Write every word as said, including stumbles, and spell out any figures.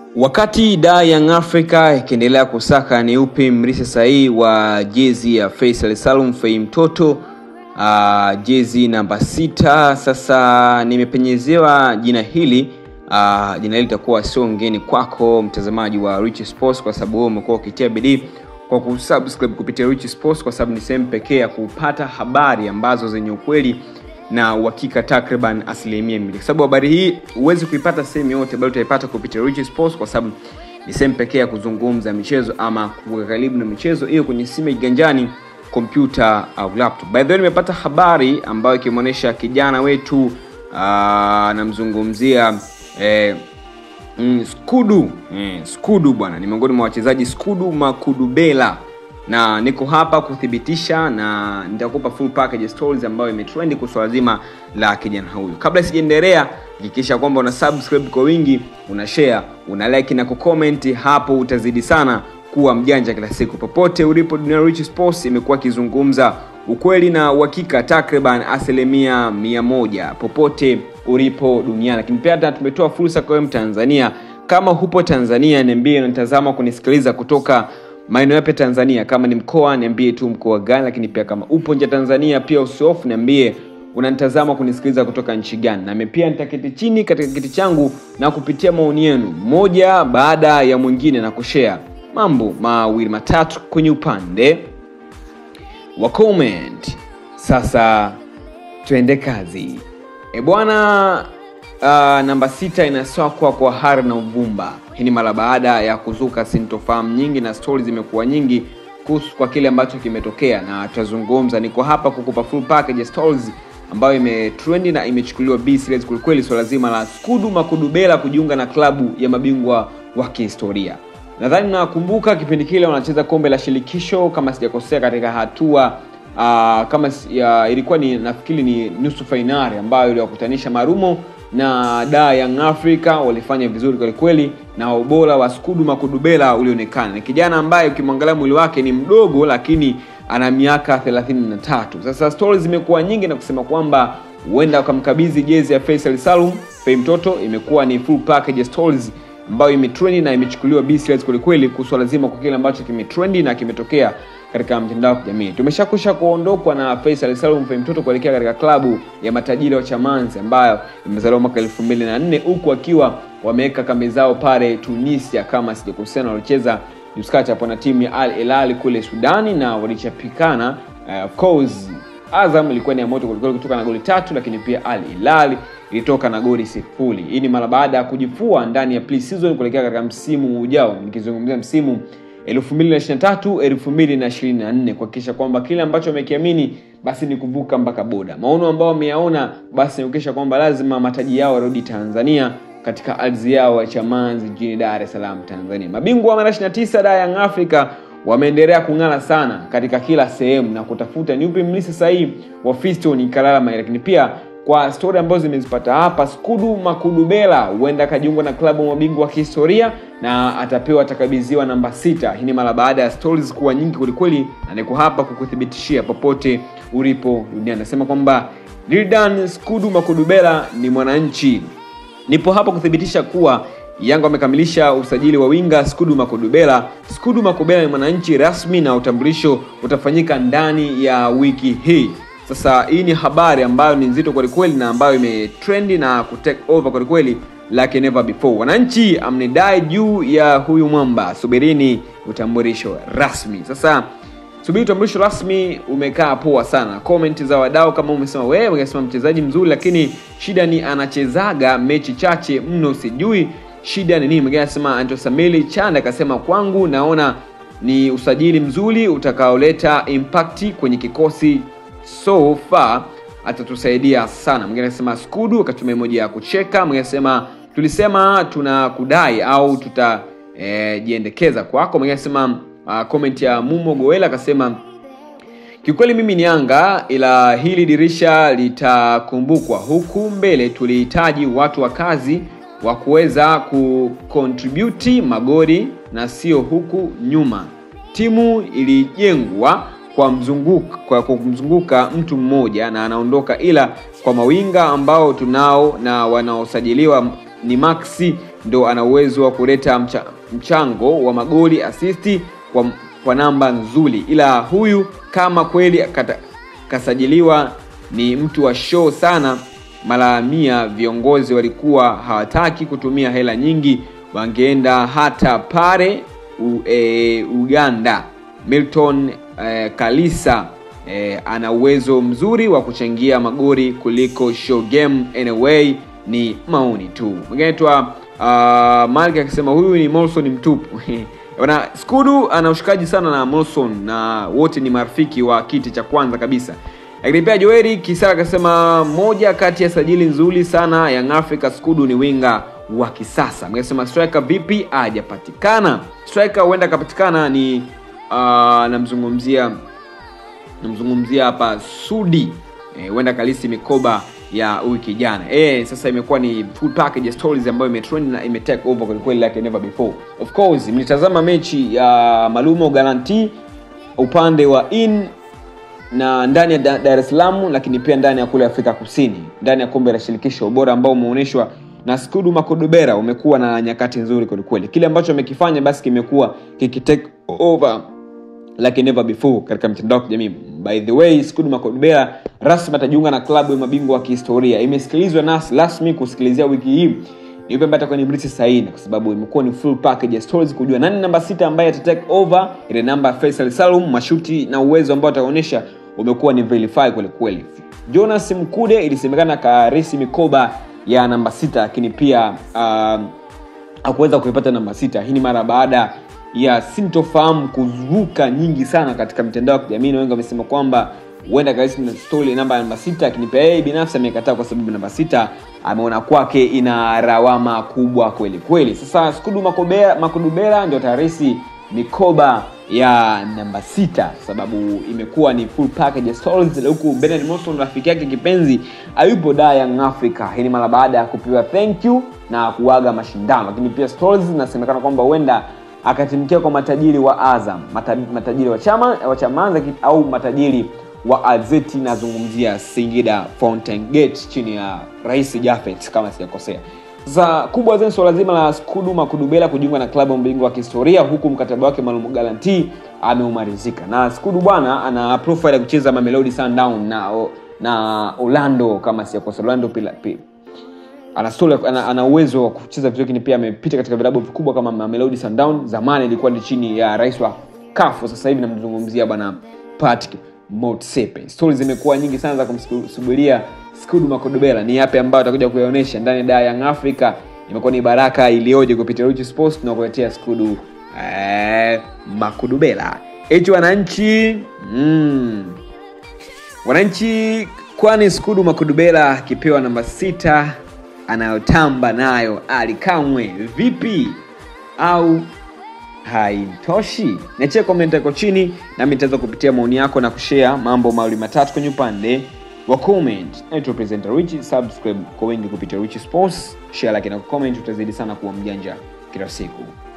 Wakati da Young Africa ikiendelea kusaka ni upi mrithi sahihi wa jezi ya Feisal Salum Fei mtoto, uh, jezi namba sita. Sasa nimepenyezewa jina hili, uh, jina hili litakuwa sio ngeni kwako mtazamaji wa Rich Sports, kwa sababu wewe umekuwa ukitia bidii kwa kusubscribe kupitia Rich Sports, kwa sababu ni sehemu pekee ya kupata habari ambazo zenye ukweli na uhakika takriban asilimia mbili. Kwa sababu habari hii huwezi kuipata sehemu yote, bali utaipata kupitia Rich Sports, kwa sababu ni sehemu pekee ya kuzungumza michezo ama kuwa karibu na michezo hiyo kwenye simu kiganjani, kompyuta au laptop. By the way, nimepata habari ambayo ikimuonesha kijana wetu, namzungumzia eh, mm, Skudu, eh, Skudu bwana, ni miongoni mwa wachezaji Skudu Makudubela, na niko hapa kuthibitisha na nitakupa full package stories ambayo imetrend kwa swala zima la kijana huyu. Kabla sijaendelea, hakikisha kwamba una subscribe kwa wingi, una share, una like na kucomment, hapo utazidi sana kuwa mjanja kila siku. Popote ulipo dunia, Rich Sports imekuwa kizungumza ukweli na uhakika takriban asilimia mia moja popote ulipo duniani. Lakini pia tumetoa fursa kwa Mtanzania, kama hupo Tanzania niambie unatazama kunisikiliza kutoka maeneo yapi Tanzania, kama ni mkoa niambie tu mkoa gani, lakini pia kama upo nje Tanzania pia usiofu niambie unanitazama kunisikiliza kutoka nchi gani. Na mimi pia nitaketi chini katika kiti changu na kupitia maoni yenu moja baada ya mwingine na kushare mambo mawili matatu kwenye upande wa comment. Sasa tuende kazi. E bwana, uh, namba sita inasakwa kwa hari na uvumba. Hii ni mara baada ya kuzuka sintofahamu nyingi na stories zimekuwa nyingi kuhusu kwa kile ambacho kimetokea, na tutazungumza. Niko hapa kukupa full package stories ambayo imetrend na imechukuliwa B serious kweli, swala zima la Skudu Makudubela kujiunga na klabu ya mabingwa wa kihistoria. Nadhani nakumbuka kipindi kile wanacheza kombe la shirikisho kama sijakosea, katika hatua uh, kama ya, ilikuwa ni nafikiri ni nusu finali ambayo iliwakutanisha Marumo na da Young Africa. Walifanya vizuri kweli kweli na ubora wa Skudu Makudubela ulionekana. Ni kijana ambaye ukimwangalia mwili wake ni mdogo, lakini ana miaka thelathini na tatu. Sasa stories zimekuwa nyingi na kusema kwamba huenda ukamkabidhi jezi ya Feisal Salum Fei mtoto. Imekuwa ni full package stories ambayo imetrend na imechukuliwa B serious kweli kweli kwa lazima kwa kile ambacho kimetrend na kimetokea katika mtandao wa kijamii. Tumeshakusha kuondokwa na Feisal Salum Fei mtoto kuelekea katika klabu ya matajiri wa Chamanzi ambayo imezaliwa mwaka elfu mbili na nne, huku akiwa wameweka kambi zao pale Tunisia kama sijakosea, na walicheza Yuskata hapo na timu ya Al Hilal kule Sudani na walichapikana. Uh, of course Azam ilikuwa ni ya moto kuliko kutoka na goli tatu, lakini pia Al Hilal ilitoka na goli sifuri. Hii ni mara baada ya kujifua ndani ya pre-season kuelekea katika msimu ujao, nikizungumzia msimu elfu mbili na ishirini na tatu elfu mbili na ishirini na nne, kuhakikisha kwamba kile ambacho wamekiamini basi ni kuvuka mpaka boda. Maono ambao wameyaona basi ni kuhakikisha kwamba lazima mataji yao yarudi Tanzania katika ardhi yao ya Chamanzi jijini Dar es Salaam Tanzania. Mabingwa wa mara ishirini na tisa da Young Africa wameendelea kung'ara sana katika kila sehemu na kutafuta ni upi mrithi sahihi wa Fiston Kalala, lakini pia kwa story ambazo zimezipata hapa, Skudu Makudubela huenda kajiunga na klabu mabingwa wa kihistoria na atapewa atakabidhiwa namba sita. Hii ni mara baada ya stories kuwa nyingi kweli, na niko hapa kukuthibitishia popote ulipo duniani. Nasema kwamba Lildan Skudu Makudubela ni mwananchi. Nipo hapa kuthibitisha kuwa Yanga wamekamilisha usajili wa winga Skudu Makudubela. Skudu Makudubela ni mwananchi rasmi na utambulisho utafanyika ndani ya wiki hii. Sasa hii ni habari ambayo ni nzito kweli kweli na ambayo imetrendi na kutake over kweli kweli like never before. Wananchi amnidai juu ya huyu mwamba, subirini utambulisho rasmi. Sasa subiri utambulisho rasmi umekaa poa sana. Comment za wadau kama umesema wewe ungesema mchezaji mzuri, lakini shida ni anachezaga mechi chache mno, sijui shida ni nini. Mwingine anasema Antosamili Chanda akasema kwangu naona ni usajili mzuri utakaoleta impact kwenye kikosi, so far atatusaidia sana. Mwingine anasema Skudu akatumia emoji ya kucheka. Mwingine anasema tulisema tunakudai au tutajiendekeza e, kwako. Mwingine anasema uh, comment ya Mumo Goela akasema kiukweli mimi ni Yanga, ila hili dirisha litakumbukwa. Huku mbele tulihitaji watu wa kazi wa kuweza kucontribute magoli na sio huku nyuma. Timu ilijengwa kwa mzunguka kwa kumzunguka mtu mmoja na anaondoka, ila kwa mawinga ambao tunao na wanaosajiliwa ni Maxi ndo ana uwezo wa kuleta mcha, mchango wa magoli, assist kwa, kwa namba nzuri. Ila huyu kama kweli kata, kasajiliwa ni mtu wa show sana. Mara mia viongozi walikuwa hawataki kutumia hela nyingi, wangeenda hata pale u, e, Uganda. Milton e, Kalisa e, ana uwezo mzuri wa kuchangia magoli kuliko show game. Anyway, ni maoni tu. Mwingine tu uh, Malki akisema huyu ni Molson mtupu. Wana Skudu ana ushikaji sana na Molson na wote ni marafiki wa kiti cha kwanza kabisa. Lakini pia Joeri Kisara akasema moja kati ya sajili nzuri sana Young Africa Skudu ni winga wa kisasa. Mngesema striker vipi hajapatikana? Striker huenda kapatikana ni uh, namzungumzia namzungumzia hapa Sudi. Huenda e, kalisi mikoba ya wiki jana. Eh sasa imekuwa ni full package stories ambayo imetrend na imetake over kwa kweli like never before. Of course, mlitazama mechi ya Malumo Guarantee upande wa in na ndani ya Dar es Salaam, lakini pia ndani ya kule Afrika Kusini, ndani ya kombe la shirikisho, ubora ambao umeonyeshwa na Skudu Makudubela umekuwa na nyakati nzuri kwa kweli. Kile ambacho amekifanya basi kimekuwa kikitake over like never before katika mtandao wa kijamii. By the way, Skudu Makudubela rasmi atajiunga na klabu ya mabingwa wa kihistoria. Imesikilizwa nasi rasmi kusikilizia wiki hii. Nipe mbata kwa ni Mrithi sahihi kwa sababu imekuwa ni full package ya stories kujua nani namba sita ambaye atatake over ile namba Feisal Salum. Mashuti na uwezo ambao ataonyesha umekuwa ni verify kweli kweli. Jonas Mkude ilisemekana karisi mikoba ya namba sita, lakini pia uh, hakuweza kuipata namba sita. Hii ni mara baada ya sintofahamu kuzuka nyingi sana katika mitandao ya kijamii. Wengi wamesema kwamba huenda karisi na story namba namba sita, lakini pia yeye binafsi amekataa kwa sababu namba sita ameona kwake ina rawama kubwa kweli kweli. Sasa Skudu Makudubela Makudubela ndio tarisi mikoba ya namba sita sababu imekuwa ni full package stories. Huku Bernard Monson rafiki yake kipenzi ayupo da Young Africa. Hii ni mara baada ya kupewa thank you na kuaga mashindano, lakini pia stories zinasemekana kwamba huenda akatimkia kwa matajiri wa Azam, matajiri wa chama wa Chamanza au matajiri wa Azeti. Nazungumzia Singida Fountain Gate chini ya Rais Jafet kama sijakosea. Sasa kubwa zaidi swala zima la Skudu Makudubela kujiunga na klabu mbingwa wa kihistoria, huku mkataba wake maalum guarantee ameumalizika. Na Skudu bwana ana profile ya kucheza Mamelodi Sundowns na na Orlando kama sijakosea, Orlando pila pila. Ana story ana, ana uwezo wa kucheza vizuri, lakini pia amepita katika vilabu vikubwa kama Mamelodi Sundowns. Zamani ilikuwa ni chini ya rais wa C A F, sasa hivi namzungumzia bwana Patrick Motsepe. Stories zimekuwa nyingi sana za kumsubiria Skudu Makudubela. Ni yapi ambayo atakuja kuyaonesha ndani ya Young Africa? Imekuwa ni baraka ilioje kupitia Rich Sports na kuletea Skudu eh, Makudubela. Eti wananchi, mm. Wananchi, kwani Skudu Makudubela kipewa namba sita anayotamba nayo alikamwe vipi au haitoshi? Niachie comment yako chini na mimi nitaweza kupitia maoni yako na kushare mambo mawili matatu kwenye upande wa comment. Naitwa Presenter Rich. Subscribe kwa wengi kupitia Rich Sports, share like na comment, utazidi sana kuwa mjanja kila siku.